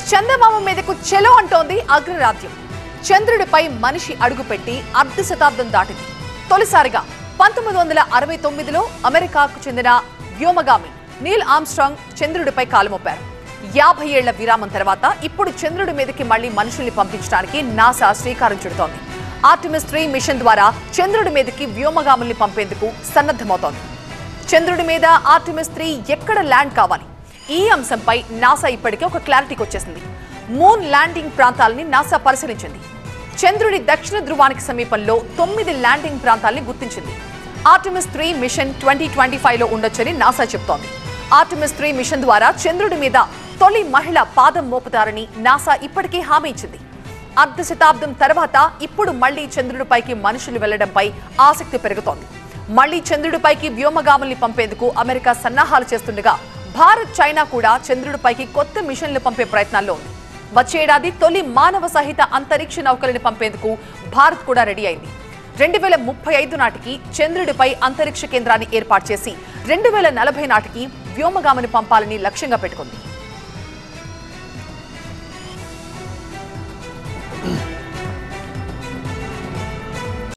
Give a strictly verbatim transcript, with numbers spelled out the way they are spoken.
చందమామ మీదకు చెలో అంటోంది అగ్రరాజ్యం. చంద్రుడిపై మనిషి అడుగుపెట్టి అర్ధ శతాబ్దం దాటింది. తొలిసారిగా పంతొమ్మిది వందల అరవై తొమ్మిదిలో అమెరికాకు చెందిన వ్యోమగామి నీల్ ఆర్మ్స్ట్రాంగ్ చంద్రుడిపై కాలుమోపారు. యాభై ఏళ్ల విరామం తర్వాత ఇప్పుడు చంద్రుడి మీదకి మళ్లీ మనుషుల్ని పంపించడానికి నాసా శ్రీకారం చుడుతోంది. ఆర్టెమిస్ త్రీ మిషన్ ద్వారా చంద్రుడి మీదకి వ్యోమగాముల్ని పంపేందుకు సన్నద్ధమవుతోంది. చంద్రుడి మీద ఆర్టెమిస్ త్రీ ఎక్కడ ల్యాండ్ కావాలి? ఈ అంశంపై నాసా ఇప్పటికే ఒక క్లారిటీకి వచ్చేసింది. మూన్ ల్యాండింగ్ ప్రాంతాలని నాసా పరిశీలించింది. చంద్రుడి దక్షిణ ధ్రువానికి సమీపంలో తొమ్మిది ల్యాండింగ్ ప్రాంతాలని గుర్తించింది. Artemis three mission twenty twenty five లో ఉండొచ్చని నాసా చెబుతోంది. ఆర్టెమిస్ త్రీ మిషన్ ద్వారా చంద్రుడి మీద తొలి మహిళ పాదం మోపుతారని నాసా ఇప్పటికే హామీ ఇచ్చింది. అర్ధ శతాబ్దం తర్వాత ఇప్పుడు మళ్లీ చంద్రుడిపైకి మనుషులు వెళ్లడంపై ఆసక్తి పెరుగుతోంది. మళ్లీ చంద్రుడిపైకి వ్యోమగాముల్ని పంపేందుకు అమెరికా సన్నాహాలు చేస్తుండగా భారత్, చైనా కూడా చంద్రుడిపైకి కొత్త మిషన్లు పంపే ప్రయత్నాల్లో ఉంది. వచ్చే ఏడాది తొలి మానవ సహిత అంతరిక్ష నౌకలను పంపేందుకు భారత్ కూడా రెడీ అయింది. రెండు వేల ముప్పై ఐదు నాటికి చంద్రుడిపై అంతరిక్ష కేంద్రాన్ని ఏర్పాటు చేసి రెండు వేల నలభై నాటికి వ్యోమగామిని పంపాలని లక్ష్యంగా పెట్టుకుంది.